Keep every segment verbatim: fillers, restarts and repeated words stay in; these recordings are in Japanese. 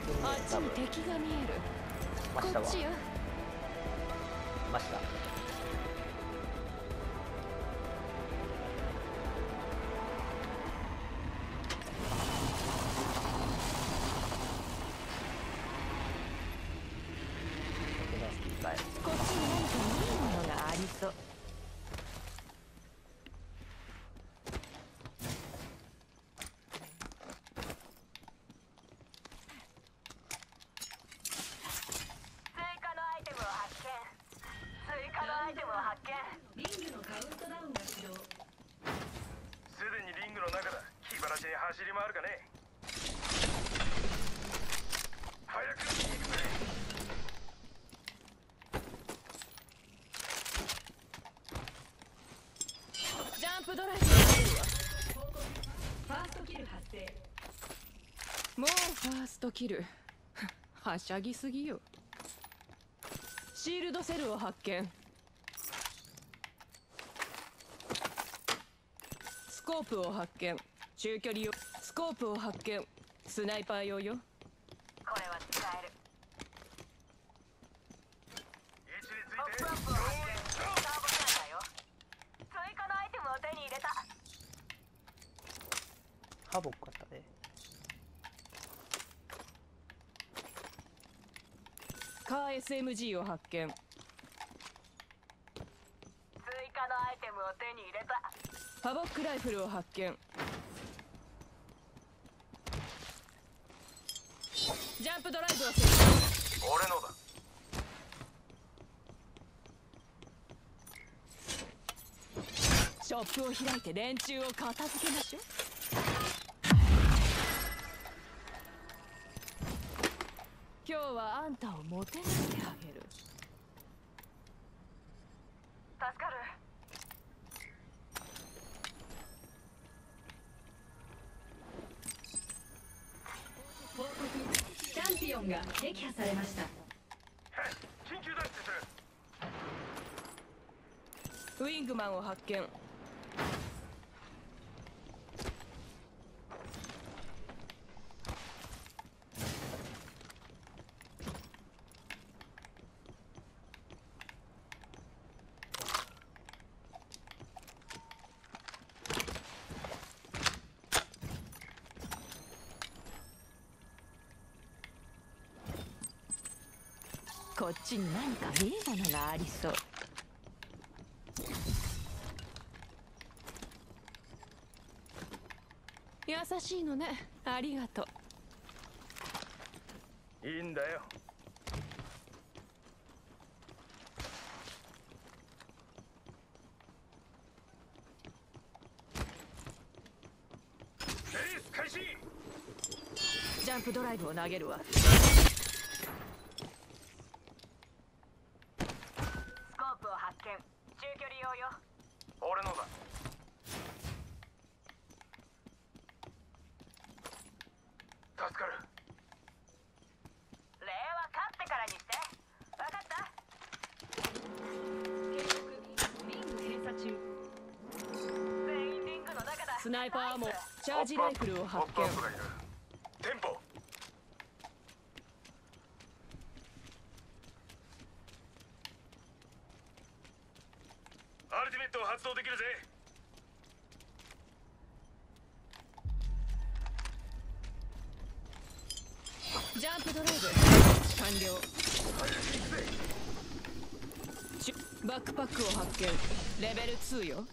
あっちに敵が見える。こっちよ。 ました。 こっちに何かいいものがありそう。 走り回るかね。早く行くぜ。 ジャンプドライブがあるわ。 ファーストキル発生。 もうファーストキル。はしゃぎすぎよ。シールドセルを発見。スコープを発見。中距離用スコープを発見。スナイパー用よ。 これは使える。 位置についてポップアップを発見。ターボキャンだよ。追加のアイテムを手に入れた。 ハボックあったね。 カー エスエムジー を発見。 追加のアイテムを手に入れた。 ハボックライフルを発見。ジャンプドライブを設置。 俺のだ。 ショップを開いて連中を片付けましょう。今日はあんたをもてなしてあげる。 助かる。 報告。チャンピオンが撃破されました。 緊急脱出する。 ウィングマンを発見。こっちに何かいいものがありそう。優しいのね。ありがとう。 いいんだよ。レース開始。 ジャンプドライブを投げるわ。 スコープを発見。中距離用よ。 俺のだ。助かる。 礼は勝ってからにして。分かった。 警告。リング閉鎖中。 全員リングの中だ。 スナイパーもチャージライフルを発見。 ポップアップがいる。テンポ。アルティメットを発動できるぜ。 ジャンプドライブ完了。ちバックパックを発見。レベルツーよ。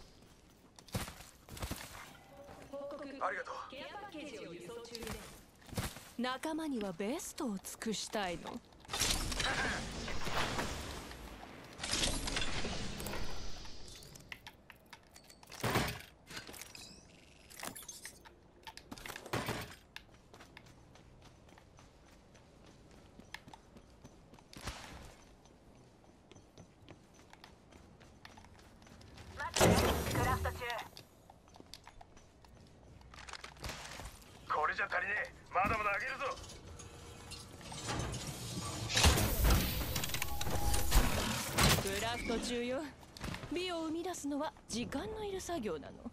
報告。 ありがとう。 ケアパッケージを輸送中です。 仲間にはベストを尽くしたいの。 待って、クラフト中。 これじゃ足りねえ。まだまだあげるぞ。 クラフト中よ。美を生み出すのは時間のいる作業なの。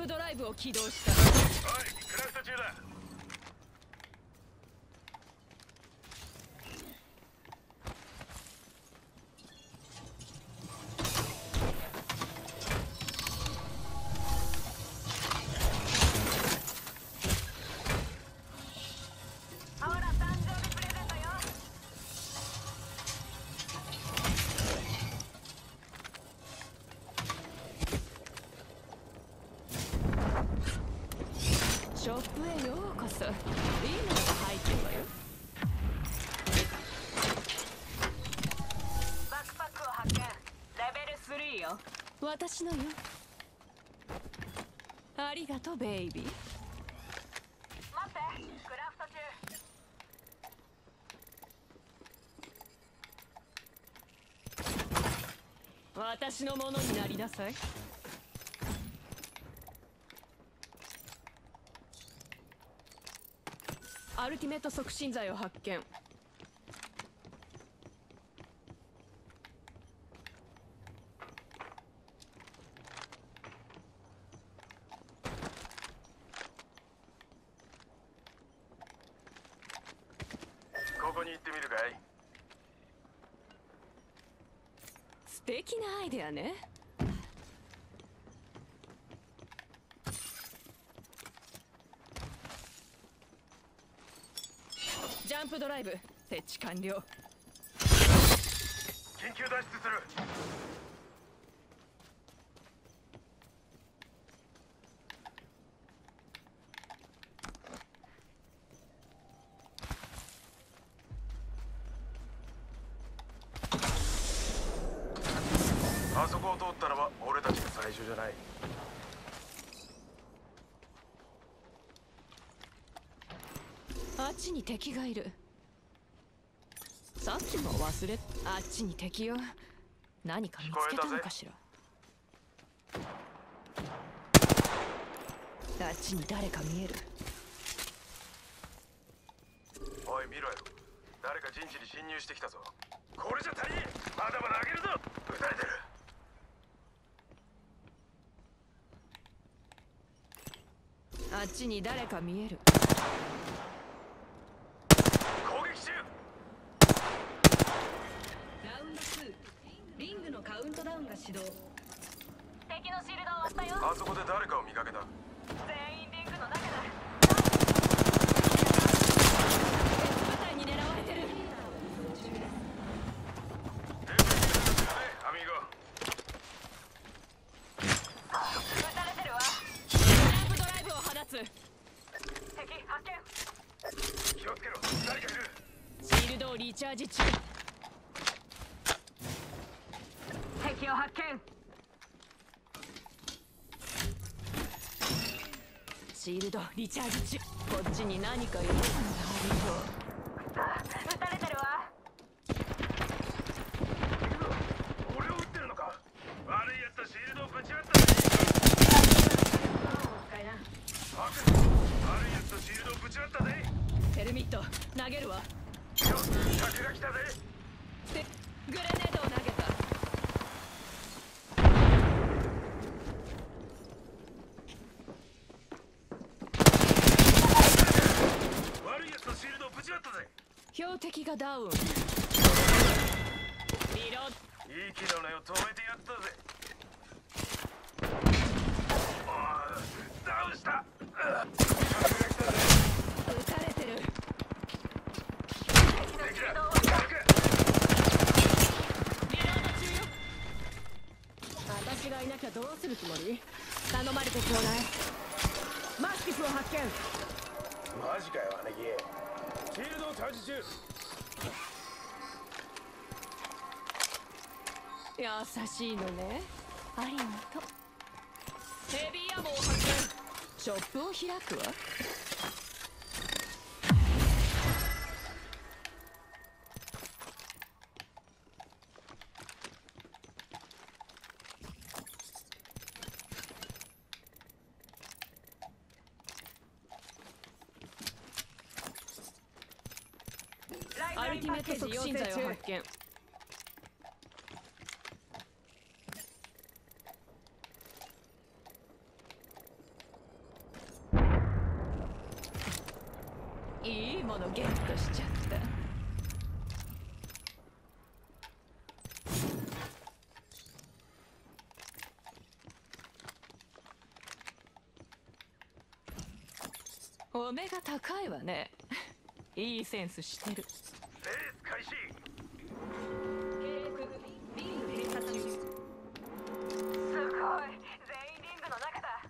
プドライブを起動した。 おいクラフト中だ。 ほら誕生日プレゼントよ。 ショップへようこそ。いいものが入ってるわよ。 バックパックを発見。レベルスリーよ。 私のよ。ありがとうベイビー。 待ってクラフト中。 私のものになりなさい。アルティメット促進剤を発見。 ここに行ってみるかい。 素敵なアイデアね。ジャンプドライブ設置完了。 緊急脱出する。あそこを通ったのは俺たちが最初じゃない。 あっちに敵がいる。さっきも忘れ。あっちに敵よ。何か見つけたのかしら。あっちに誰か見える。 おい見ろよ、誰か陣地に侵入してきたぞ。これじゃ足りねえ。まだまだ上げるぞ。撃たれてる。 あっちに誰か見える。 攻撃中。 ラウンドツー、リングのカウントダウンが始動。 敵のシールドを押したよ。 あそこで誰かを見かけた。 全員リングの中だ。 別部隊に狙われてる。 アミーゴ。 撃たれてるわ。 ジャンプドライブを放つ。 敵発見。 気をつけろ、誰かいる。 シールドをリチャージ中。 敵を発見。 シールドリチャージ中。こっちに何かいるんだ。 撃たれてるわ。 俺を撃ってるのか。悪いやつとシールドをぶち割ったぜ。 お使いな。 悪いやつとシールドをぶち割ったぜ。 テルミット投げるわ。 よっ、客が来たぜ。 でグレネードを投げた。 悪いやつとシールドをぶち割ったぜ。 標的がダウン。リロいい機能のよ、止めてやったぜ。おー、ダウンした。客が来たぜ。 撃たれてる。 敵だ。 リロード中よ。私がいなきゃどうするつもり。頼まれてちょうだい。マスティフを発見。 マジかよ姉貴。シールドをチャージ中。 優しいのね。ありがとう。ヘビーアモを発見。ショップを開くわ。アルティメット促進剤を発見。 物ゲットしちゃった。お目が高いわね。いいセンスしてる。 レース開始。 警告リング閉鎖中。 すごい、全員リングの中だ。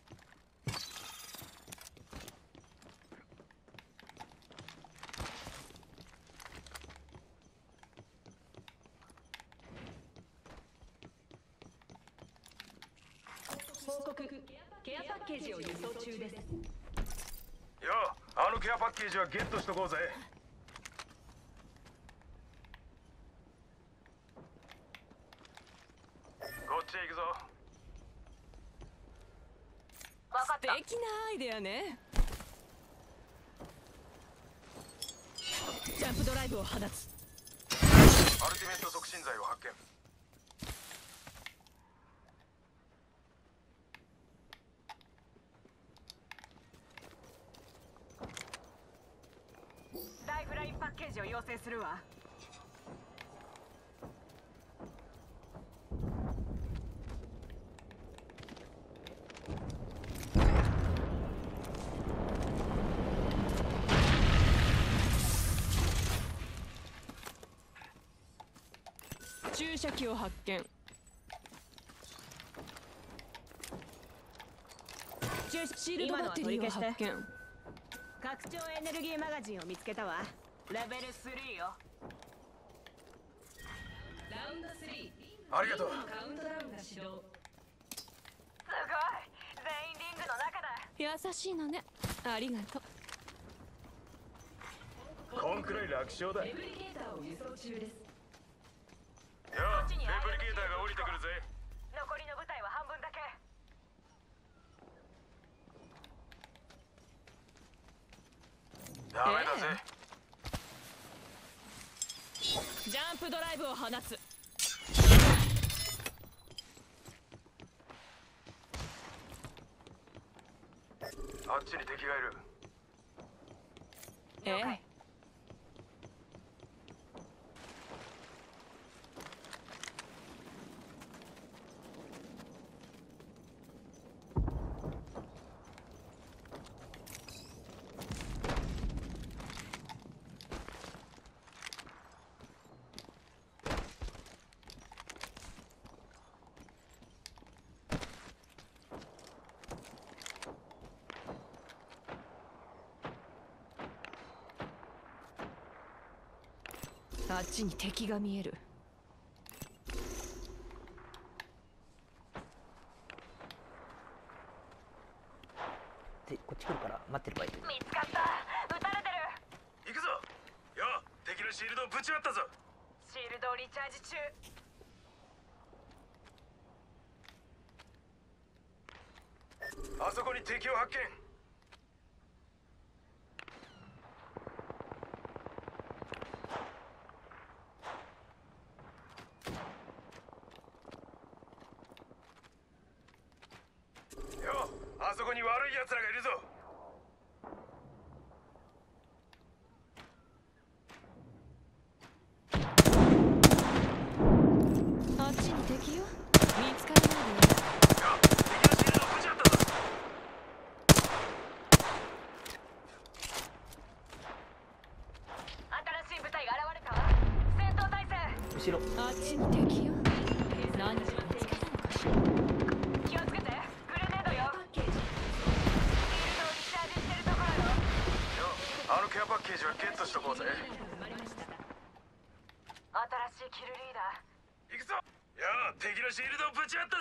報告ケアパッケージを輸送中です。 よあのケアパッケージはゲットしとこうぜ。こっちへ行くぞ。 分かった。 素敵なアイデアね。ジャンプドライブを放つ。 アルティメット促進剤を発見。 ライフラインパッケージを要請するわ。 注射器を発見。注シールドバッテリーを発見。 拡張エネルギーマガジンを見つけたわ。レベルスリーよ。 ラウンドスリー。 ありがとう。 カウントダウンが始動。 すごい、全員リングの中だ。 優しいのね。ありがとう。 こんくらい楽勝だ。よレプリケーターを輸送中です。 レプリケーターが降りてくるぜ。 残りの部隊は半分だけ。 ダメだぜ。 ジャンプドライブを放つ。 あっちに敵がいる。 ええ。あっちに敵が見える。 でこっち来るから待ってればいい。 見つかった。撃たれてる。 行くぞ。よ敵のシールドをぶち割ったぞ。 シールドをリチャージ中。 あそこに敵を発見。よあそこに悪い奴らがいるぞ。 あっちに敵よ。見つからないで。 よ敵のシールドをぶち割ったぞ。 新しい部隊が現れたわ。戦闘態勢。 後ろ。 あっちに敵よ。何か見つけたのかしら。 気をつけて。グレネードよ。 パッケージ。 シールドをリチャージしてるところよ。 よあのケアパッケージはゲットしとこうぜ。 生まれました。 新しいキルリーダー。 行くぞ。よ敵のシールドをぶち割ったぞ。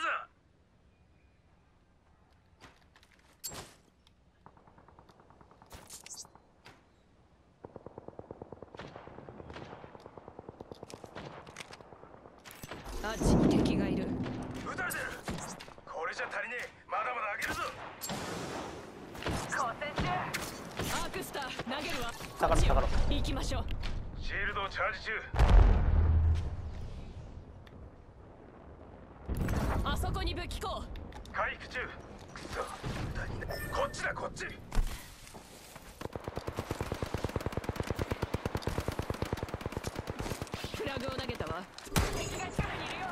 あっちに敵がいる。 撃たれてる。これじゃ足りねえ。まだまだ上げるぞ。 交戦中。 アークスター投げるわ。 下がろ下がろ。 行きましょう。 シールドをチャージ中。 あそこに武器庫。 回復中。くそ無駄にな。こっちだこっち。 ラグを投げたわ。 敵が近くにいるよ。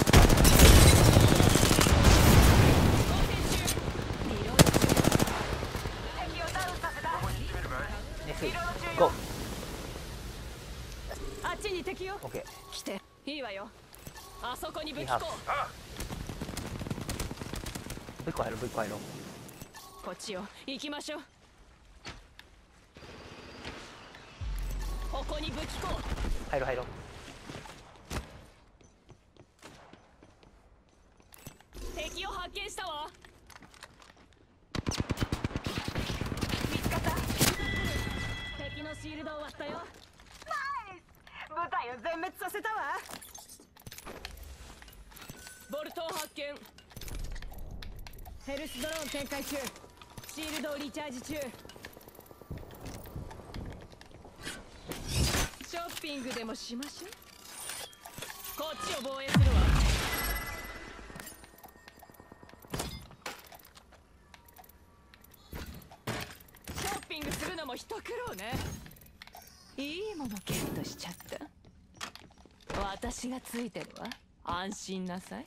合成中。リロード中。 敵をダウンさせた。 ここに行ってみるかい。 ネスリロード中ゴよ。 あっちに敵よ。 ーオッケー。 来ていいわよ。あそこに武器庫。 いいはあブイコ入ろうブイコ入ろう。 こっちよ。行きましょう。ここに武器庫。 入ろう入ろう。 敵を発見したわ。 見つかった。 敵のシールドを割ったよ。 ナイス。部隊を全滅させたわ。 ボルトを発見。ヘルスドローン展開中。シールドをリチャージ中。ショッピングでもしましょう。こっちを防衛するわ。ショッピングするのも一苦労ね。いいものゲットしちゃった。私がついてるわ。安心なさい。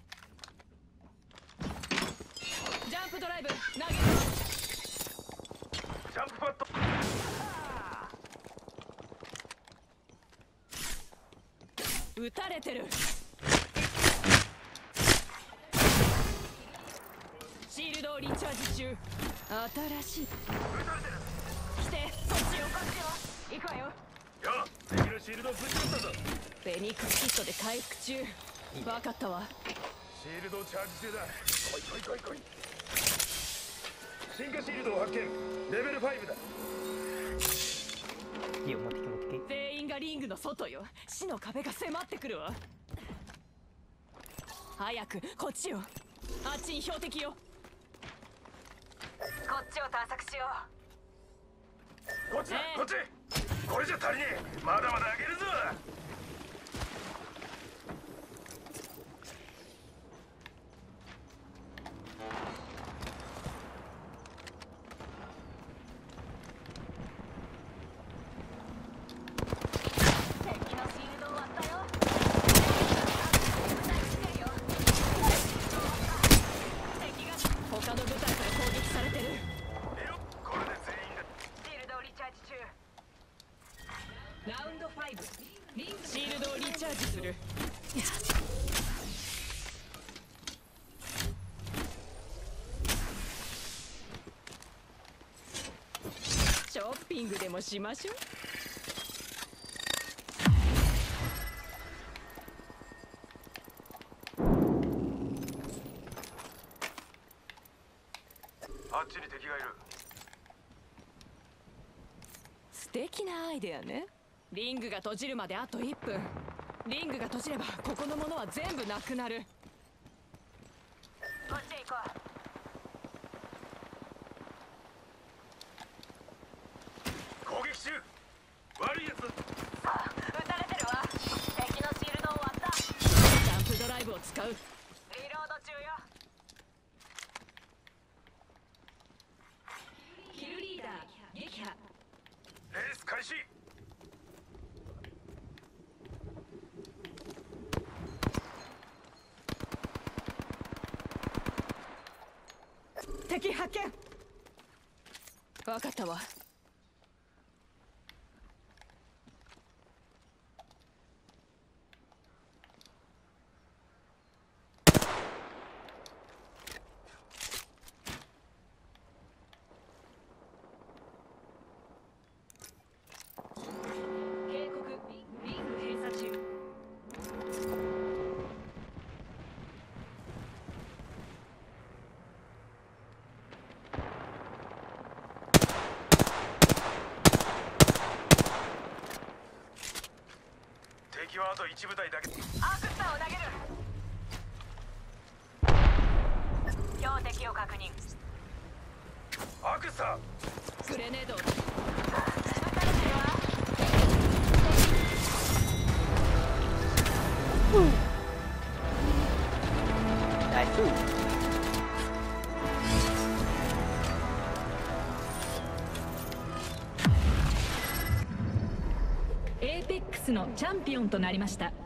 ジャンプドライブ投げるわ。 ジャンプパッド。 撃たれてる。シールドをリチャージ中。新しい。 撃たれてる。 来て、そっちよ。こっちよ。行くわよ。 よ敵のシールドをぶち取ったぞ。 フェニックスキットで回復中。分かったわ。 シールドチャージ中だ。来い来い来い来い。進化シールドを発見。レベルファイブだ。 いいよ持ってき持ってき。 全員がリングの外よ。死の壁が迫ってくるわ。早くこっちよ。あっちに標的よ。 こっちを探索しよう。 こっちだ、 ええこっち。これじゃ足りねえ。まだまだ上げるぞ。 敵のシールドを割ったよ。 敵が他の部隊から攻撃されてる。 いいよこれで全員だ。 シールドをリチャージ中。 ラウンドファイブ。リングシールドをリチャージする。ショッピングでもしましょう。 あっちに敵がいる。 素敵なアイデアね。リングが閉じるまであといっぷん。リングが閉じればここのものは全部なくなる。 こっちへ行こう。 攻撃中。悪いやつだ。 あ、撃たれてるわ。敵のシールドを割った。 ジャンプドライブを使う。 リロード中よ。 キルリーダー撃破。 レース開始。 敵発見。分かったわ。 警告。リング閉鎖中。 敵はあと一部隊だけ。 アークスターを投げる。標的を確認。 アクサグレネードを。 撃たれてるわ。 ナイス。 エーペックスのチャンピオンとなりました。